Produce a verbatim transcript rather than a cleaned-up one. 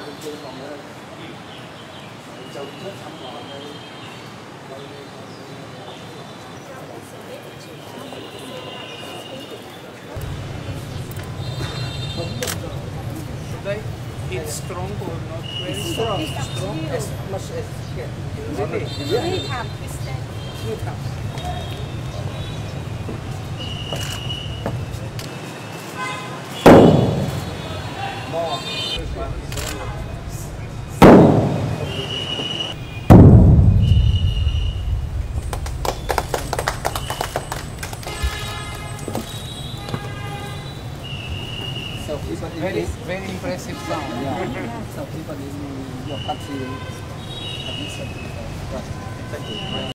bên kia còn nữa trồng chết thăm bò đây. Right? It's strong or not very Strong, It's strong up to you. as much as can. Really? Three times twisted. Three times. More. So people in Very, this, very impressive sound. yeah. So people in your country have listened to that.